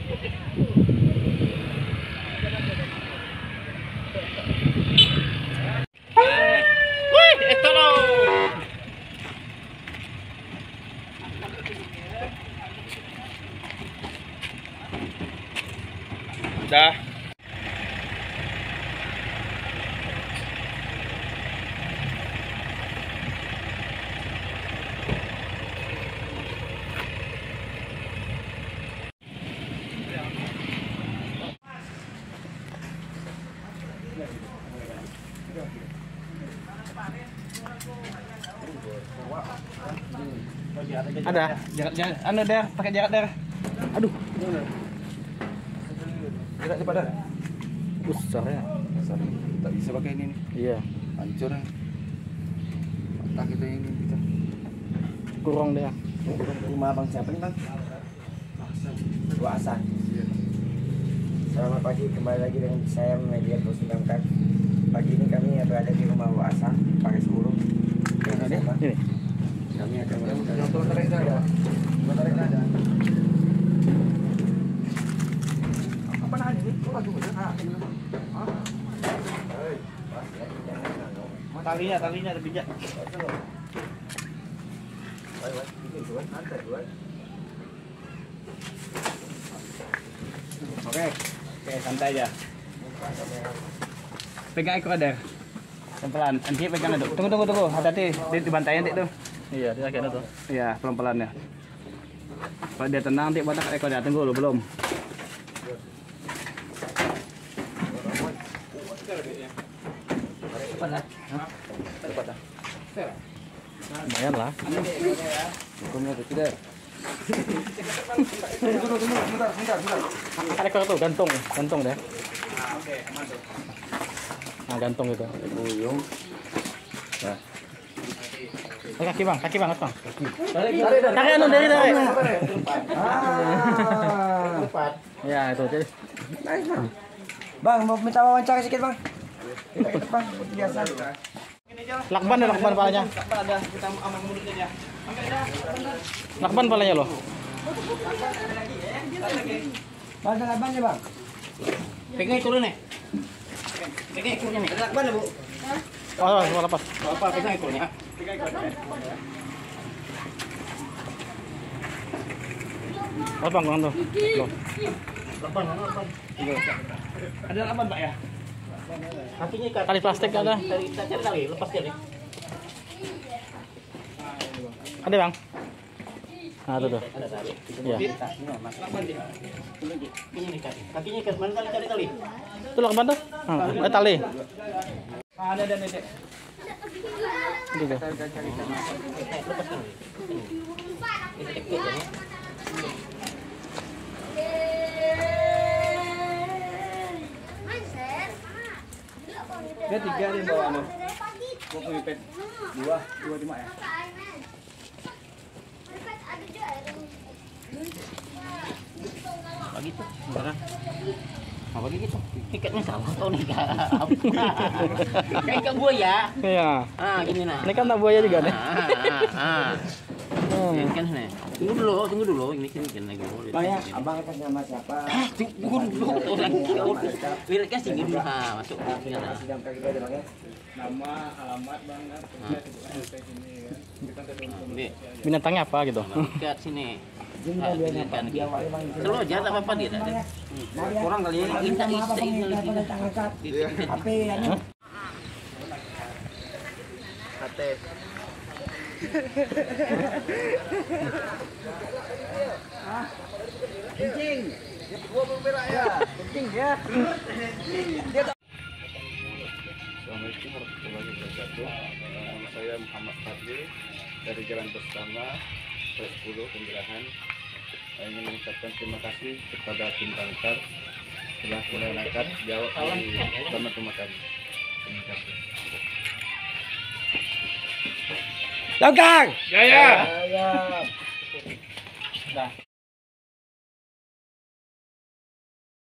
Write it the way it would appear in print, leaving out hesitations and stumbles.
Udah. Ada jarak anu der, pakai jarak der. Aduh. Jarak pada. Besar ya. Besar. Tak bisa pakai ini nih. Iya. Hancur nih. Otak kita ini kita. Kurang deh. Rumah Bang siapa nih Bang? Hasan. Selamat pagi, kembali lagi dengan saya Media Bos Damkar. Pagi ini kami berada di rumah Hasan, Pakai 10. Ini. Kami akan melakukan Apa nah ini? Talinya terbijak. Oke, santai aja. Pegang ekor ada. Pelan-pelan. Nanti pegang itu. Tunggu. Hati-hati. Dibantai nanti tuh. Iya, dia kayak tuh. Iya, pelan-pelan ya. Kalau dia tenang, nanti batak ekor dia. Tunggu dulu, belum. Lumayan lah. Hukumnya itu tidak. Ada ekor tuh, gantung deh. Oke, aman tuh. Nah, gantung itu. Uyung. Nah. Kaki bang, Bang. Tarik anu dari. Ya, itu. Bang, mau minta wawancara sedikit Bang. Bang, biasa. Lakban palanya. Lakban ada, kita aman mulutnya dia. Lakban palanya loh. Bang, lakban ya Bang. Pegang ekornya nih. Pegang ekornya nih. Lakban ya Bu. Oh, mau lepas. Apa pegang ekornya? Pegang ekornya. Lapang tuh. Lakban. Ada lakban Pak ya? Kakinya ikat. Tali plastik ada. Cari tali, lepas dia nih. Ada Bang. Nah, tuh. Ada tali. Iya. Lakban dia. Ini nih kaki. Kakinya ikat. Mana tali cari tali? Itu lakban tuh. Nah, tali. Ada Dedek. Juga. Lepaskan. Dia 3 nih bawa anu. Gua punya pet 2 cuma ya. Bagi tuh, beneran. Apa gitu? Tiketnya salah tau nih Kak. Kayak ikan buaya. Iya. Ah, gini nah. Ini kan tak buaya juga nih. Ini kan nih. Tunggu dulu. Ini kan lagi boleh. Bang ya, Abang akan sama siapa? Tunggu dulu. Liriknya sih dulu. Masuk. Damkar kita ada Bang ya. Nama, alamat Bang kan. Sampai sini kan. Kita ketemu. Binatangnya apa gitu? Dekat sini. Kan Kalau jahat apa dia ada. Kurang kali ini kita HP anu. Kate. Kencing. Gua belum berak ya. Kencing ya. Assalamualaikum warahmatullahi wabarakatuh. Nama saya Muhammad Fadli dari Jalan Bersama 10 Penggerahan. Saya ingin mengucapkan terima kasih kepada tim Damkar telah mengangkat jawab di rumah kami. Terima kasih. Damkar. Jaya. Jaya. Dah.